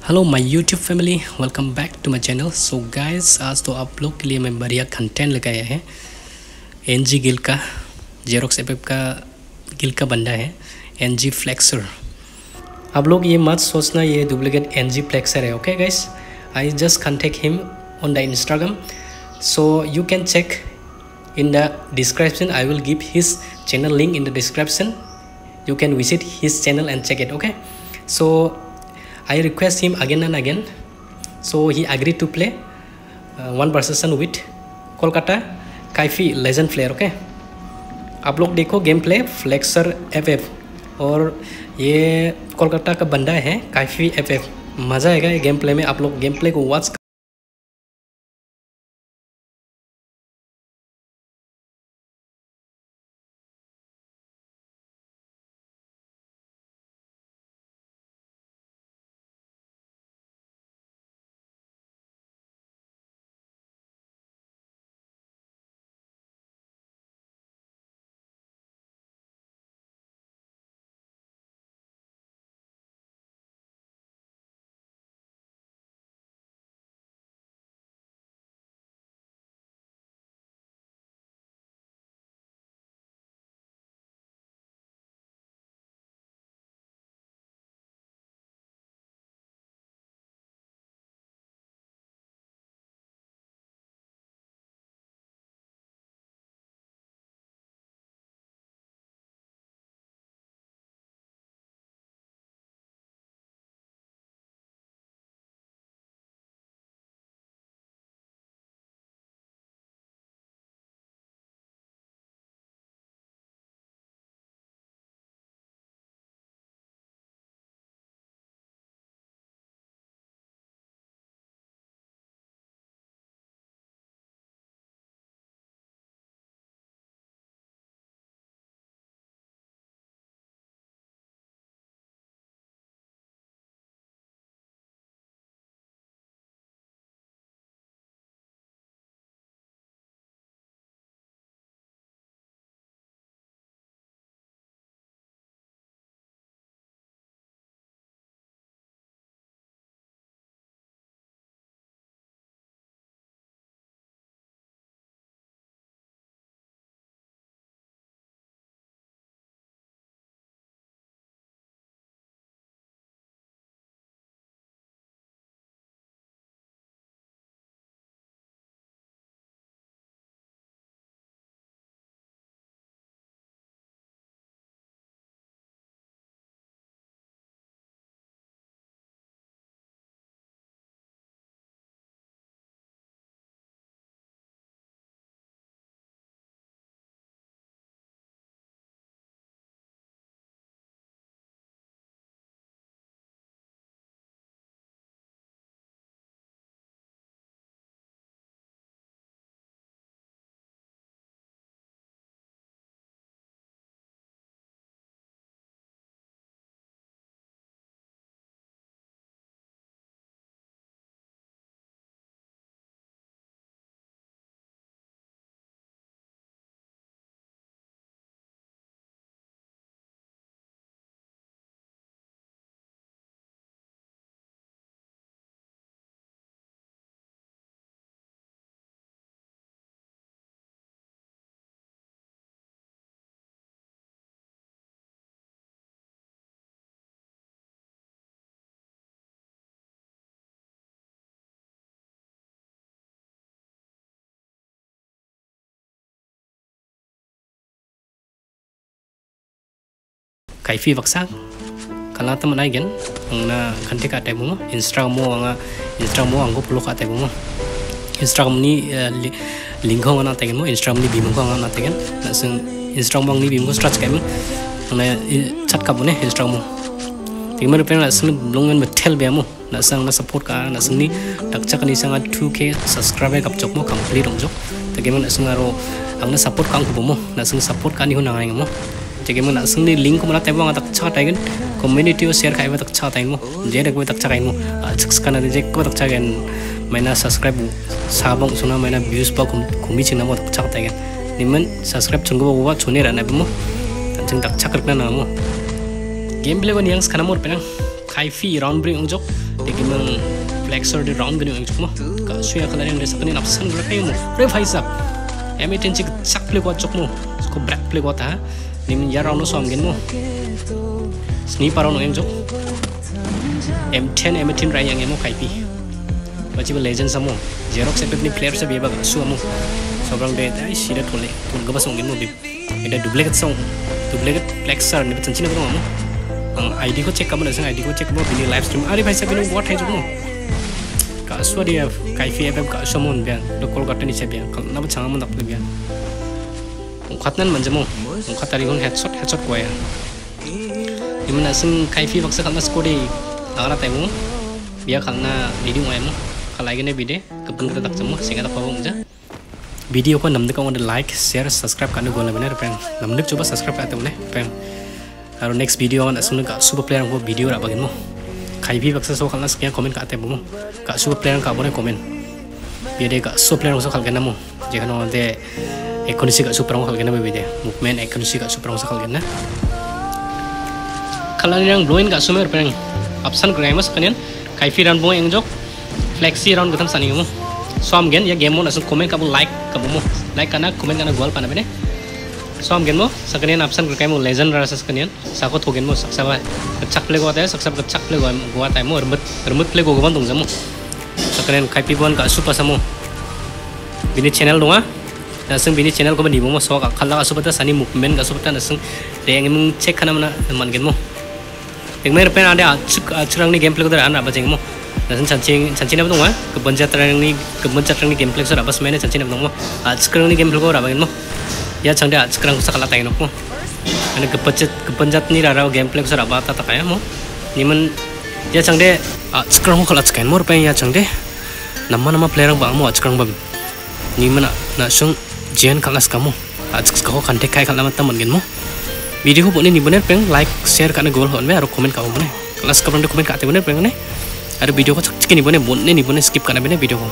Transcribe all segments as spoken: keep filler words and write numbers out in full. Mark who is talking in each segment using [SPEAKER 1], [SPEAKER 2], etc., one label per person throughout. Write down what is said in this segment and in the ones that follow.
[SPEAKER 1] Hello my YouTube family, welcome back to my channel. So guys, आज तो आप लोग के लिए मैं बढ़िया कंटेंट लेकर आया है। एन जी गिल का जेरोक्स एप का गिल का बंदा है एन जी फ्लेक्सर। आप लोग ये मत सोचना ये डुप्लीकेट एन जी फ्लेक्सर है। Okay guys, I just contact him on the Instagram, so you can check in the description. I will give his channel link in the description. You can visit his channel and check it. Okay, so I request him again and again, so he agreed to play uh, one versus one with Kolkata काइफी legend player. Okay, आप लोग देखो game play flexer F F, और ये कोलकाता का बंदा है काइफी F F. मज़ा आएगा ये गेम प्ले में, आप लोग गेम प्ले को वॉच काइफी बक्सा कला teman agen angna kanti ka tay mo Instagram mo anga Instagram mo anggo follow ka tay mo Instagram ni link ho na tay mo Instagram ni bim ko na tay na sing Instagram bang ni bim ko stretch kai mo na chat ka mo ne Instagram mo tingmar pe na sing blongan ma tel be mo na sang na support ka na sing ni takcha ka ni sanga two k subscriber kap chok mo complete ong jok ta game na sing aro angna support kang ko mo na sing support ka ni ho na ngai mo jadi mana seni link ko mana tebang atak chat agen community share kai atak chat agen mo jadi ko atak chat agen mo sekarang ada jadi ko atak chat agen mana subscribe sabang suna mana views ba kumi cina mo atak chat agen niman subscribe cunggu bawa cune rana mo cung tak chat kerana mo game play ko niang sekarang mo penang kaifi round break unjuk देखिए मैं flexor दे round गने अंग चुकमो का सुया कलर yang desa kini napsan gura kayu mo re भाई साहब एम टेन चिक चक प्ले को चुकमो इसको ब्रेक प्ले को था निम यार राउंड सॉम गन मो स्नीपर राउंड अंग चुक एम टेन एम टेन राय yang mo kaipi baca legend samo Xerox F F ni player sa biaba su mo sobrang de ay sida tole tun gaba song gin mo bib ida duplicate song duplicate flexer ni betul cina mo ang I D ko check kamu nasang I D ko check mo bini live stream ari भाई साहब bini what hai mo ka aswa dia kaifi F F ka asomon bian do Kolkata ni sebian kal na bachang mo nakle bian ungkatnan manja mo ungkatari gon headshot headshot ko ya dimana sing kaifi baksa kalna skori agara taimu biya kalna video mo kalai gene bide kebun kita tak cemo sehingga tak pawang aja video ko namde ko like share subscribe karena gue bener pen namde coba subscribe atau boleh pen kalau next video kan asal nggak super player ko video lah bagian mo kaifi baksa so kalna sekian komen ka ate mo ka super player ka boleh komen biar dia ka super player so kalgena mo jika no de ekonomi ka super mo kalgena bide movement ekonomi ka super mo so kalgena kalau yang blowing ka sumer pen option grama sekalian kaifi ran bo yang jok flexi round gatam sani mo som gen ya game mo nasun comment kamu like kamu mo like kana comment kana gol pana bene som gen mo sakanian option kai mo legend rasa sakanian sako thogen mo saksa kecak play go ata saksa kecak play go go ata mo remut remut play go goban tung jamu sakanian kai pi bon ka supa samo bini channel donga nasung bini channel ko bani mo so ka khalla ka supata sani movement ka supata nasung reng mung check kana mana man gen mo engmer pen ada acurang ni gameplay ko dara ana bajeng mo nasan cancing cancing apa tunggu kebencat terang ni kebencat terang ni gameplay so apa semuanya cancing apa tunggu sekarang ni gameplay ko apa ini mo ya cangde sekarang usah kalah tayang mo ane kebencat kebencat ni rara gameplay so apa tak kaya mo niman ya cangde sekarang mo kalah sekian mo rupiah ya cangde nama nama player bang mo sekarang bang niman nasung jian kalah kamu sekarang kan dekai kalah mata mungkin mo video ko ni bener peng like share karena goal hon be aro komen ka mo ne kelas kapan de komen ka te bener peng ne ada video ko cak ni bone bonne ni bone skip kana bene video ko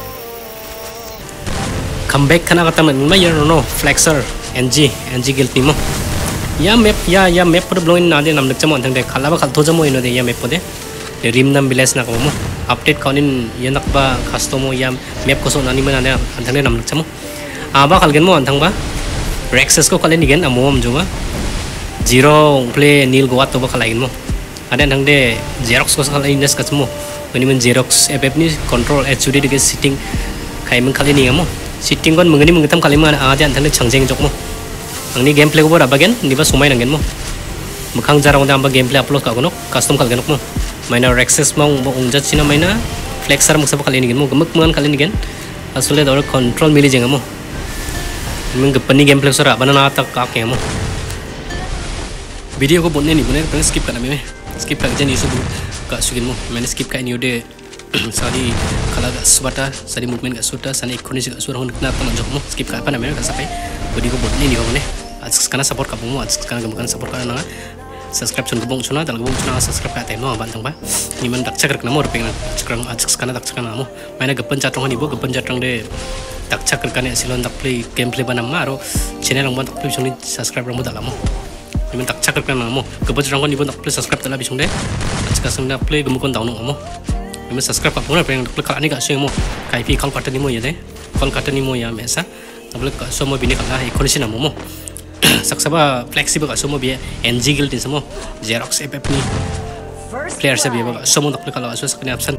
[SPEAKER 1] comeback kana kata men ma yer no flexer N G N G guild ni mo ya map ya ya map पर blowing ना दे नमक चमो अंतंग दे खाला बा खाल तो जमो इनो दे या map पदे rim nam bilas na ko mo update kaunin yanak ba customo ya map ko so nani mana ne अंतंग दे नमक चमो aba kalgen mo अंतंग ba rexes ko kalen igen amom juga zero play nil go to ba kalain mo ada nang de Xerox ko sa kalain das katmo ini men Xerox F F ni control H U D de sitting kai men kali ni amo sitting kon mengeni mengetam kali mana ada antane changjeng jok mo ang ni gameplay ko bora bagen ni ba sumai nangen mo mukhang jarang da amba gameplay upload ka gonok custom kal genok mo maina rexes mong ungjat sina maina flexer mo sa kali ni gen mo gemek mengan kali ni gen asule da control mili jeng mo men gepani gameplay sora banana ta ka ke mo video ko bonne ni bener pen skip kana me skip ka jen isu ka sugin mo main skip ka ini udah sari kala ga subata sari movement ga suta sana ekonomi ga surang na ta manjok mo skip ka apa namanya ka sampai video ko bonne ni ko ne sekarang support ka mo sekarang gamukan support ka na subscribe chun gabung chuna tal gabung chuna subscribe ka te no ban tang ba ni man dak chakar na mo rpeng na sekarang sekarang dak chakar na mo main gapan chatrong ni bo gapan chatrong de dak chakar ka ne silon dak play gameplay banam maro channel ang ban dak play chuni subscribe ra mo dala mo niman tak cakap kan mo kebetulan rangon niman tak play subscribe tala bisung deh sekarang dah play gemukon download mo niman subscribe apa pun pengen play kalau ni kat semua kaifi kalau kata ni mo ya deh kalau kata ni mo ya biasa tapi kat semua bini kalau ekonomi nama mo saksaba fleksibel kat semua biar N G guild ni semua Xerox F F ni player saya biar semua tak play kalau asal sekali absen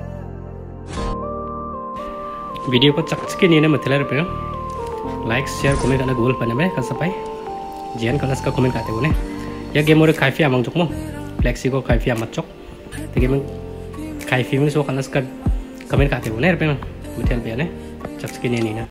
[SPEAKER 1] video ko cak cakap ni nama teler pengen like share komen karena goal pada mereka sampai jian kalau suka komen kata boleh ya game orang kaifi amang jok mo flexi ko kaifi amat jok tapi men kaifi men so kalau suka komen kata boleh pengen betul biar ne cak sekini ni na